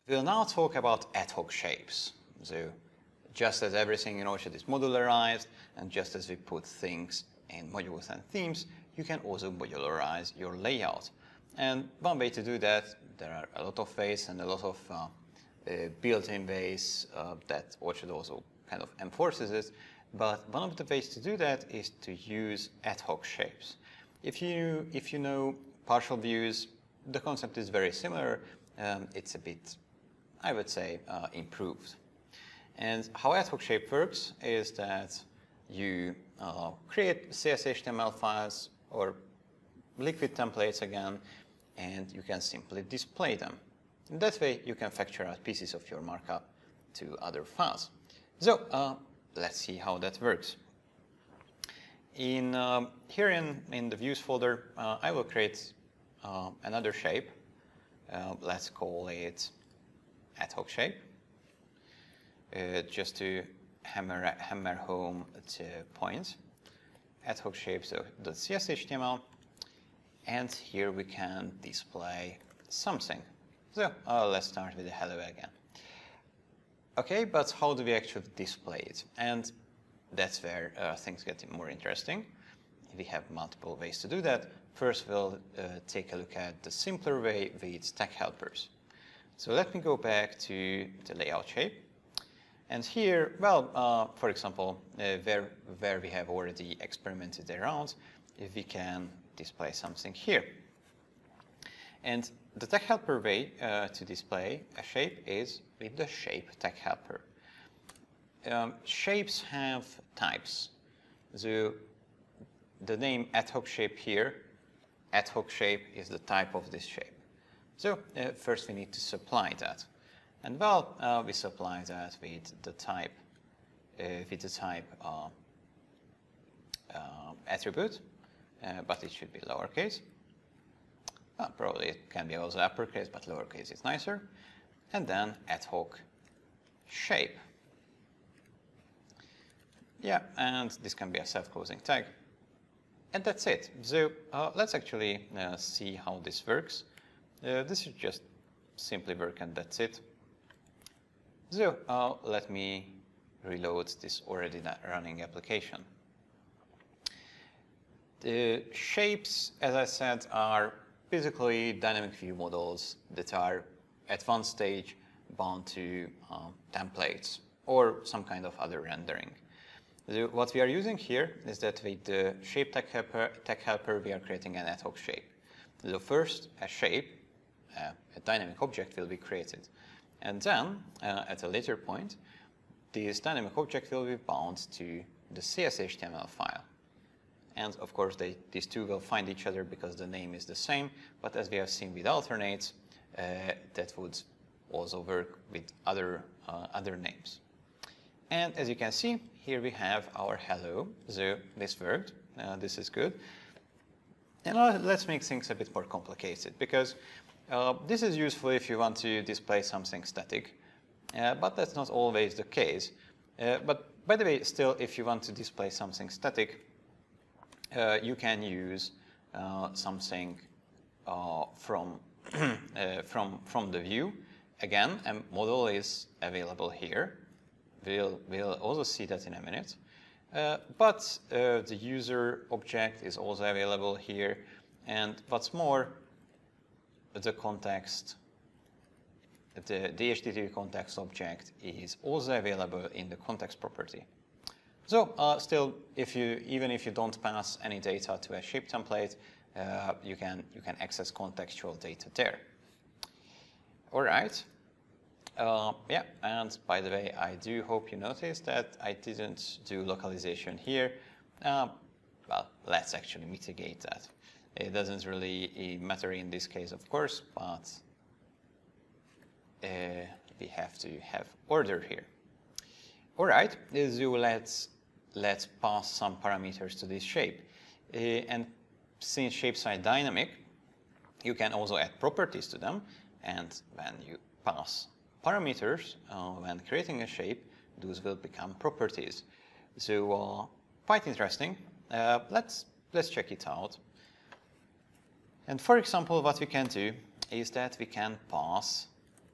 We'll now talk about ad hoc shapes. So just as everything in Orchard is modularized, and just as we put things in modules and themes, you can also modularize your layout. And one way to do that, there are a lot of ways and a lot of built-in ways that Orchard also kind of enforces it. But one of the ways to do that is to use ad hoc shapes. If you know partial views, the concept is very similar. It's a bit, I would say, improved. And how ad hoc shape works is that you create CS/HTML files or liquid templates again, and you can simply display them. In that way, you can factor out pieces of your markup to other files. So let's see how that works. Here in the views folder, I will create another shape. Let's call it ad hoc shape, just to hammer home the point. Ad hoc shapes.cshtml, and here we can display something. So let's start with the hello again. Okay, but how do we actually display it? And that's where things get more interesting. We have multiple ways to do that. First, we'll take a look at the simpler way with tag helpers. So let me go back to the layout shape. And here, well, for example, where we have already experimented around, if we can display something here. And the tag helper way to display a shape is with the shape tag helper. Shapes have types. So the name ad hoc shape here, ad hoc shape is the type of this shape. So first we need to supply that. And well, we supply that with the type attribute, but it should be lowercase. Probably it can be also uppercase, but lowercase is nicer. And then ad hoc shape. Yeah, and this can be a self-closing tag. And that's it. So let's actually see how this works. This should just simply work, and that's it. So let me reload this already running application. The shapes, as I said, are basically dynamic view models that are at one stage bound to templates or some kind of other rendering. So what we are using here is that with the shape tag helper, we are creating an ad hoc shape. So first, a shape, a dynamic object will be created. And then, at a later point, this dynamic object will be bound to the CS/HTML file. And of course, these two will find each other because the name is the same. But as we have seen with alternates, that would also work with other names. And as you can see, here we have our hello. So this worked. This is good. And let's make things a bit more complicated, because this is useful if you want to display something static, but that's not always the case. But by the way, still, if you want to display something static, you can use something from the view. Again, a model is available here. We'll also see that in a minute. But the user object is also available here. And what's more, the context, the HTTP context object is also available in the context property. So still, even if you don't pass any data to a shape template, you can access contextual data there. All right. Yeah, and by the way, I do hope you noticed that I didn't do localization here. Well, let's actually mitigate that. It doesn't really matter in this case, of course, but we have to have order here. All right, so let's pass some parameters to this shape. And since shapes are dynamic, you can also add properties to them. And when you pass parameters, when creating a shape, those will become properties. So quite interesting. Let's check it out. And for example, what we can do is that we can pass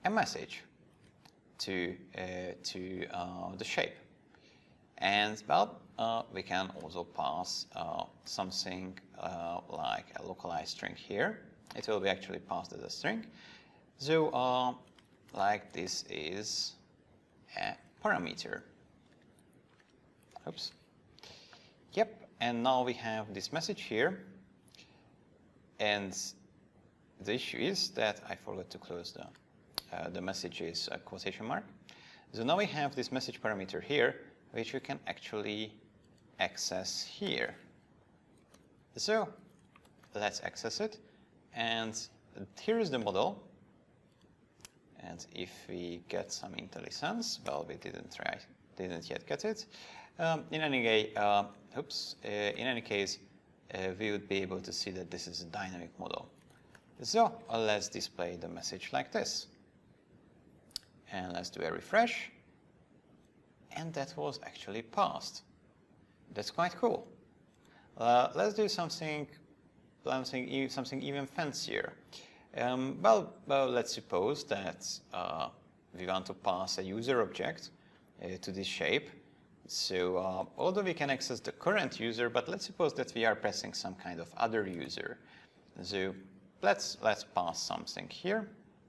a message to the shape. And well, we can also pass something like a localized string here. It will be actually passed as a string. So like this is a parameter. Oops. Yep, and now we have this message here. And the issue is that I forgot to close the message's quotation mark. So now we have this message parameter here, which we can actually access here. So let's access it. And here is the model. And if we get some IntelliSense, well, we didn't yet get it. In any case, we would be able to see that this is a dynamic model. So let's display the message like this. And let's do a refresh. And that was actually passed. That's quite cool. Let's do something even fancier. Well, let's suppose that we want to pass a user object to this shape. So although we can access the current user, but let's suppose that we are pressing some kind of other user. So let's pass something here.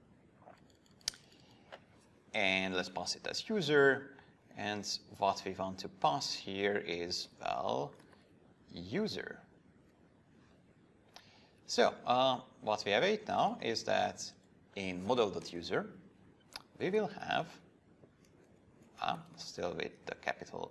And let's pass it as user. And what we want to pass here is, well, user. So what we await now is that in model.user, we will have, still with the capital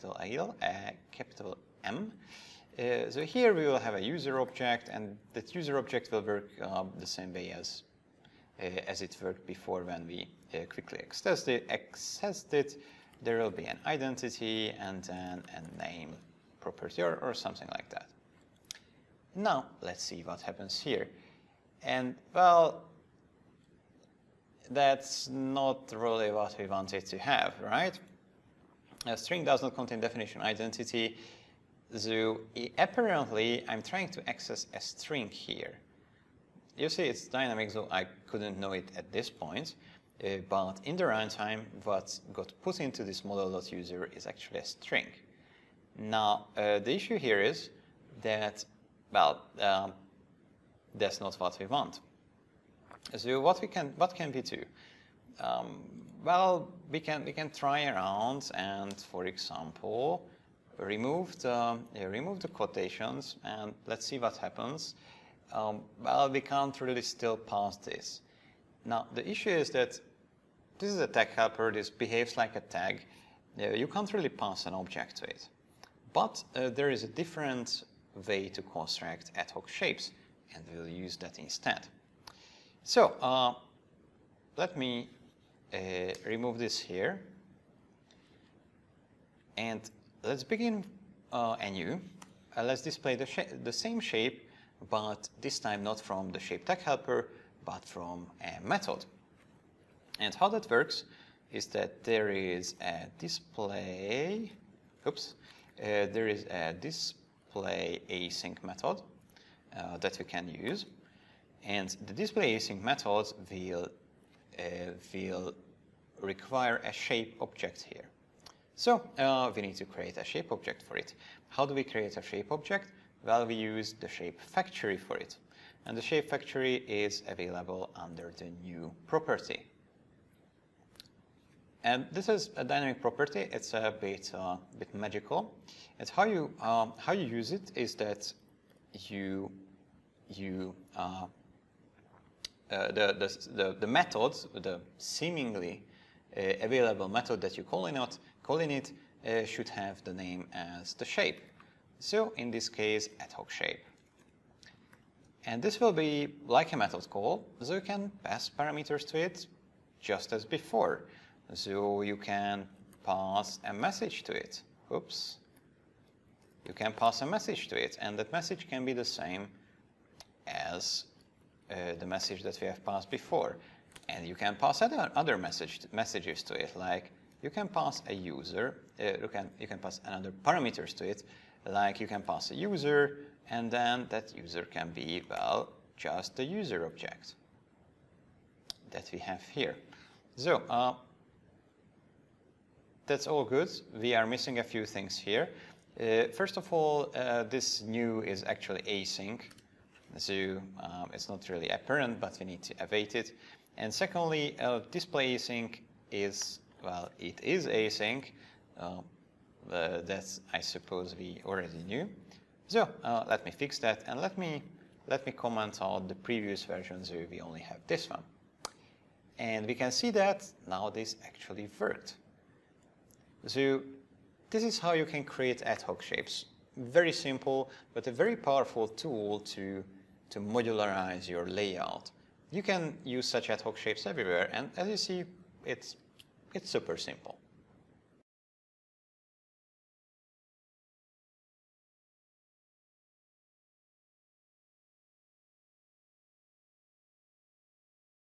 M. So here we will have a user object, and that user object will work the same way as it worked before when we quickly accessed it. There will be an identity and then a name property or something like that. Now let's see what happens here. And well, that's not really what we wanted to have, right? A string does not contain definition identity. So apparently I'm trying to access a string here. You see it's dynamic, so I couldn't know it at this point. But in the runtime, what got put into this model.user is actually a string. Now, the issue here is that, well, that's not what we want. So what can we do? Well, we can try around and, for example, remove the quotations, and let's see what happens. Well, we can't really still pass this. Now, the issue is that this is a tag helper. This behaves like a tag. You can't really pass an object to it. But there is a different way to construct ad hoc shapes, and we'll use that instead. So let me remove this here. And let's begin anew. Let's display the same shape, but this time not from the shape tag helper, but from a method. And how that works is that there is a display, there is a display async method that we can use. And the display async method will require a shape object here. So we need to create a shape object for it. How do we create a shape object? Well, we use the shape factory for it. And the shape factory is available under the new property. And this is a dynamic property. It's a bit magical. And how you use it is that the method, the seemingly available method that you call in it should have the name as the shape. So in this case, ad hoc shape. And this will be like a method call, so you can pass parameters to it just as before. So you can pass a message to it. Oops. You can pass a message to it, and that message can be the same as the message that we have passed before. And you can pass other messages to it, like you can pass a user, you can pass another parameters to it, like you can pass a user, and then that user can be, well, just the user object that we have here. So that's all good. We are missing a few things here. First of all, this new is actually async. So it's not really apparent, but we need to await it. And secondly, display async is, well, it is async. That's, I suppose, we already knew. So let me fix that, and let me comment on the previous version, so we only have this one. And we can see that now this actually worked. So this is how you can create ad hoc shapes. Very simple, but a very powerful tool to modularize your layout. You can use such ad hoc shapes everywhere, and as you see, it's super simple.